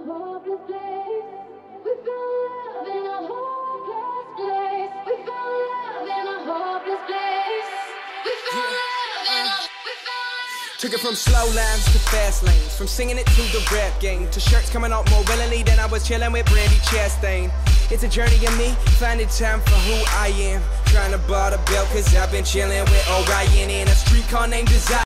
hopeless place. We found love in a hopeless place. We found love in a hopeless place. We found love in a. Took it from slow lines to fast lanes, from singing it to the rap game, to shirts coming out more willingly than I was chilling with Brandy Chastain. It's a journey of me, finding time for who I am, trying to bar the belt cause I've been chilling with Orion in a street car named Desire.